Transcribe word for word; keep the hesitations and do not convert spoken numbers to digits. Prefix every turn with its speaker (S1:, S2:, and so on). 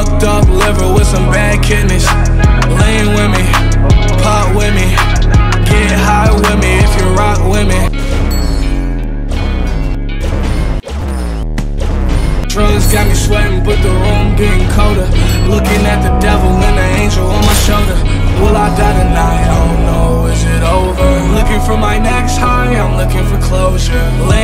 S1: Fucked up liver with some bad kidneys. Lean with me, pop with me, get high with me if you rock with me. Drugs got me sweating, but the room getting colder. Looking at the devil and the angel on my shoulder. Will I die tonight? I don't know, is it over? Looking for my next high, I'm looking for closure.